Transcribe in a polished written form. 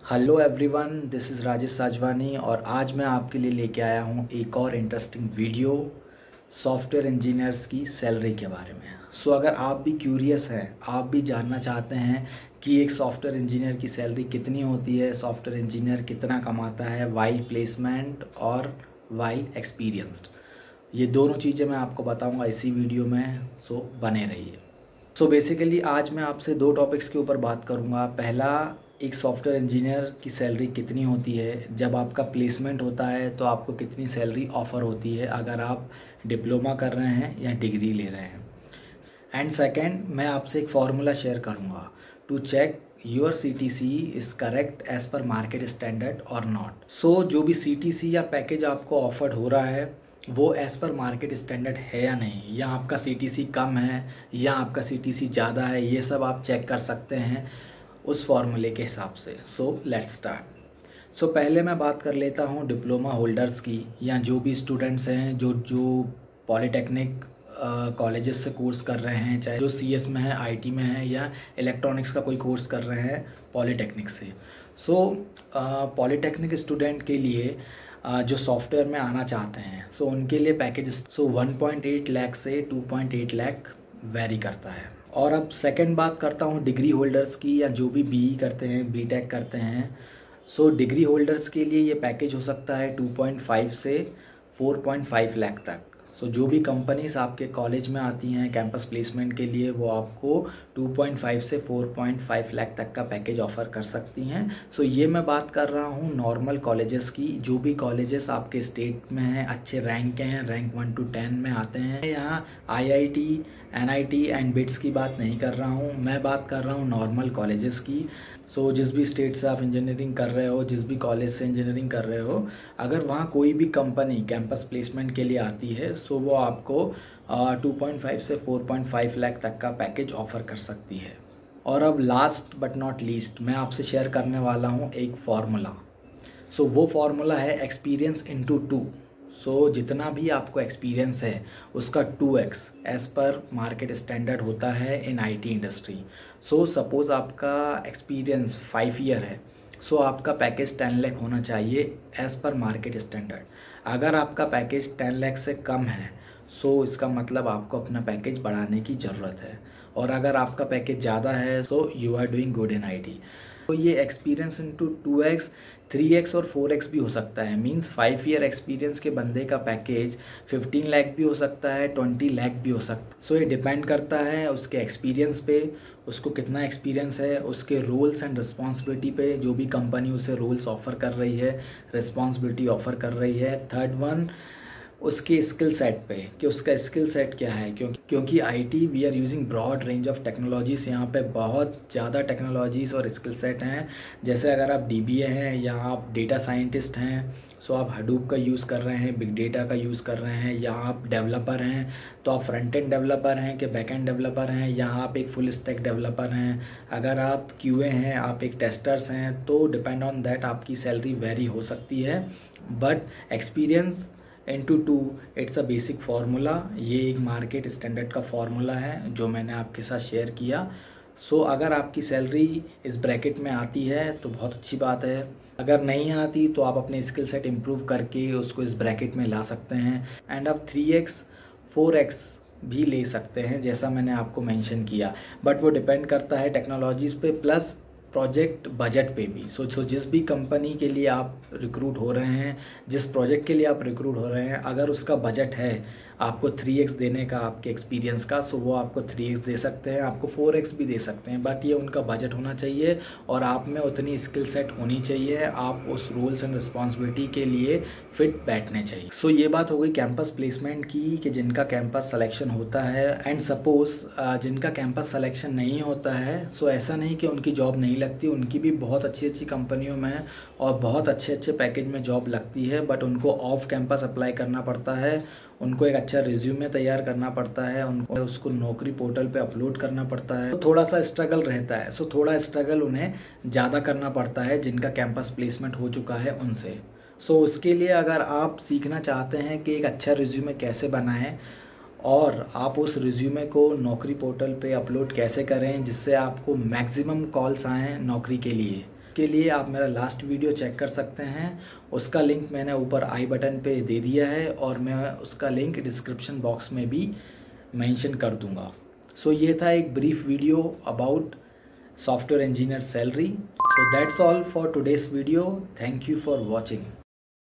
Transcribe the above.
Hello everyone, this is Rajesh Sajwani और आज मैं आपके लिए लेके आया हूँ एक और इंटरेस्टिंग वीडियो सॉफ्टवेयर इंजीनियर्स की सैलरी के बारे में। अगर आप भी क्यूरियस हैं, आप भी जानना चाहते हैं कि एक सॉफ्टवेयर इंजीनियर की सैलरी कितनी होती है, सॉफ्टवेयर इंजीनियर कितना कमाता है वाइल प्लेसमेंट और वाइल एक्सपीरियंस्ड, ये दोनों चीज़ें मैं आपको बताऊँगा इसी वीडियो में। बने रहिए। बेसिकली आज मैं आपसे दो टॉपिक्स के ऊपर बात करूँगा। पहला, एक सॉफ्टवेयर इंजीनियर की सैलरी कितनी होती है, जब आपका प्लेसमेंट होता है तो आपको कितनी सैलरी ऑफ़र होती है अगर आप डिप्लोमा कर रहे हैं या डिग्री ले रहे हैं। एंड सेकेंड, मैं आपसे एक फार्मूला शेयर करूँगा to check your CTC is correct as per market standard और नॉट। जो भी CTC या पैकेज आपको ऑफर्ड हो रहा है वो एज़ पर मार्केट स्टैंडर्ड है या नहीं, या आपका CTC कम है या आपका CTC ज़्यादा है, ये सब आप चेक कर सकते हैं उस फॉर्मूले के हिसाब से। Let's start. पहले मैं बात कर लेता हूँ डिप्लोमा होल्डर्स की, या जो भी स्टूडेंट्स हैं जो पॉलीटेक्निक कॉलेजेस से कोर्स कर रहे हैं, चाहे जो CS में है, IT में है, या इलेक्ट्रॉनिक्स का कोई कोर्स कर रहे हैं पॉलीटेक्निक से। पॉलीटेक्निक स्टूडेंट के लिए जो सॉफ्टवेयर में आना चाहते हैं उनके लिए पैकेज 1.8 लाख से 2.8 लाख वेरी करता है। और अब सेकंड बात करता हूँ डिग्री होल्डर्स की, या जो भी BE करते हैं, BTech करते हैं। डिग्री होल्डर्स के लिए ये पैकेज हो सकता है 2.5 से 4.5 लाख तक। जो भी कंपनीज आपके कॉलेज में आती हैं कैंपस प्लेसमेंट के लिए, वो आपको 2.5 से 4.5 लाख तक का पैकेज ऑफ़र कर सकती हैं। ये मैं बात कर रहा हूँ नॉर्मल कॉलेजेस की, जो भी कॉलेजेस आपके स्टेट में हैं, अच्छे रैंक के हैं, रैंक 1 to 10 में आते हैं। यहाँ IIT, NIT एंड बिट्स की बात नहीं कर रहा हूँ, मैं बात कर रहा हूँ नॉर्मल कॉलेजेस की। जिस भी स्टेट से आप इंजीनियरिंग कर रहे हो, जिस भी कॉलेज से इंजीनियरिंग कर रहे हो, अगर वहाँ कोई भी कंपनी कैंपस प्लेसमेंट के लिए आती है वो आपको 2.5 से 4.5 लाख तक का पैकेज ऑफ़र कर सकती है। और अब लास्ट बट नॉट लीस्ट, मैं आपसे शेयर करने वाला हूँ एक फार्मूला। वो फार्मूला है एक्सपीरियंस इंटू 2। जितना भी आपको एक्सपीरियंस है उसका 2x as per market standard होता है इन IT इंडस्ट्री। सपोज़ आपका एक्सपीरियंस 5 ईयर है, आपका पैकेज 10 लाख होना चाहिए एज़ पर मार्केट स्टैंडर्ड। अगर आपका पैकेज 10 लाख से कम है इसका मतलब आपको अपना पैकेज बढ़ाने की ज़रूरत है। और अगर आपका पैकेज ज़्यादा है you are doing good in IT। ये एक्सपीरियंस इंटू 2x, 3x और 4x भी हो सकता है। मींस 5 ईयर एक्सपीरियंस के बंदे का पैकेज 15 लाख भी हो सकता है, 20 लाख भी हो सकता है। ये डिपेंड करता है उसके एक्सपीरियंस पे, उसको कितना एक्सपीरियंस है, उसके रोल्स एंड रिस्पॉन्सिबिलिटी पे, जो भी कंपनी उसे रोल्स ऑफ़र कर रही है, रिस्पॉन्सिबिलिटी ऑफ़र कर रही है। थर्ड वन, उसके स्किल सेट पे कि उसका स्किल सेट क्या है, क्योंकि IT we are using broad range of technologies. यहाँ पे बहुत ज़्यादा टेक्नोलॉजीज़ और स्किल सेट हैं। जैसे अगर आप DBA हैं या आप डेटा साइंटिस्ट हैं आप हडूप का यूज़ कर रहे हैं, बिग डेटा का यूज़ कर रहे हैं, या आप डेवलपर हैं तो आप फ्रंट एंड डेवलपर हैं कि बैक एंड डेवलपर हैं, या आप एक फुल स्टैक डेवलपर हैं, अगर आप QA हैं, आप एक टेस्टर्स हैं, तो डिपेंड ऑन दैट आपकी सैलरी वेरी हो सकती है। But experience into 2 it's a basic formula. ये एक मार्केट स्टैंडर्ड का फार्मूला है जो मैंने आपके साथ शेयर किया। अगर आपकी सैलरी इस ब्रैकेट में आती है तो बहुत अच्छी बात है, अगर नहीं आती तो आप अपने स्किल सेट इम्प्रूव करके उसको इस ब्रैकेट में ला सकते हैं। एंड आप 3x 4x भी ले सकते हैं जैसा मैंने आपको मेंशन किया। बट वो डिपेंड करता है टेक्नोलॉजीज़ पे प्लस प्रोजेक्ट बजट पे भी। जिस भी कंपनी के लिए आप रिक्रूट हो रहे हैं, जिस प्रोजेक्ट के लिए आप रिक्रूट हो रहे हैं, अगर उसका बजट है आपको 3x देने का आपके एक्सपीरियंस का, वो आपको 3x दे सकते हैं, आपको 4x भी दे सकते हैं। बट ये उनका बजट होना चाहिए और आप में उतनी स्किल सेट होनी चाहिए, आप उस रूल्स एंड रिस्पॉन्सिबिलिटी के लिए फिट बैठने चाहिए। ये बात हो गई कैंपस प्लेसमेंट की, कि जिनका कैंपस सिलेक्शन होता है। एंड सपोज जिनका कैंपस सिलेक्शन नहीं होता है, ऐसा नहीं कि उनकी जॉब नहीं लगती, उनकी भी बहुत अच्छी अच्छी कंपनियों में और बहुत अच्छे अच्छे पैकेज में जॉब लगती है। बट उनको ऑफ कैंपस अप्लाई करना पड़ता है, उनको एक अच्छा रिज्यूमे तैयार करना पड़ता है, उनको उसको नौकरी पोर्टल पे अपलोड करना पड़ता है, तो थोड़ा सा स्ट्रगल रहता है। थोड़ा स्ट्रगल उन्हें ज़्यादा करना पड़ता है जिनका कैंपस प्लेसमेंट हो चुका है उनसे। उसके लिए अगर आप सीखना चाहते हैं कि एक अच्छा रिज्यूमे कैसे बनाएं और आप उस रिज्यूमे को नौकरी पोर्टल पे अपलोड कैसे करें जिससे आपको मैक्सिमम कॉल्स आएँ नौकरी के लिए, उसके लिए आप मेरा लास्ट वीडियो चेक कर सकते हैं, उसका लिंक मैंने ऊपर आई बटन पे दे दिया है और मैं उसका लिंक डिस्क्रिप्शन बॉक्स में भी मेंशन कर दूंगा। सो ये था एक brief video about software engineer salary. So that's all for today's video. Thank you for watching.